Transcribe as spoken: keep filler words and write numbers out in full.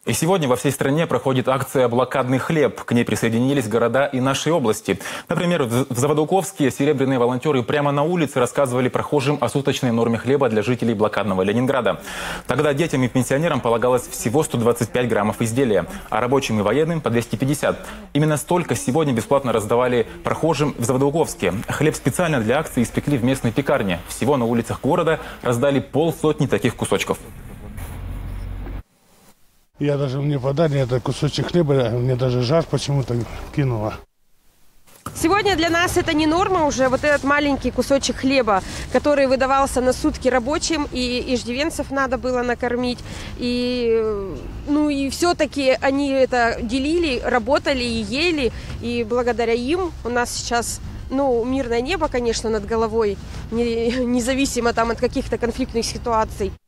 И сегодня во всей стране проходит акция «Блокадный хлеб». К ней присоединились города и нашей области. Например, в Заводоуковске серебряные волонтеры прямо на улице рассказывали прохожим о суточной норме хлеба для жителей блокадного Ленинграда. Тогда детям и пенсионерам полагалось всего сто двадцать пять граммов изделия, а рабочим и военным по двести пятьдесят. Именно столько сегодня бесплатно раздавали прохожим в Заводоуковске. Хлеб специально для акции испекли в местной пекарне. Всего на улицах города раздали полсотни таких кусочков. Я даже мне подали этот кусочек хлеба, мне даже жар почему-то кинуло. Сегодня для нас это не норма уже, вот этот маленький кусочек хлеба, который выдавался на сутки рабочим, и иждивенцев надо было накормить. И, ну, и все-таки они это делили, работали и ели, и благодаря им у нас сейчас, ну, мирное небо, конечно, над головой, не, независимо там от каких-то конфликтных ситуаций.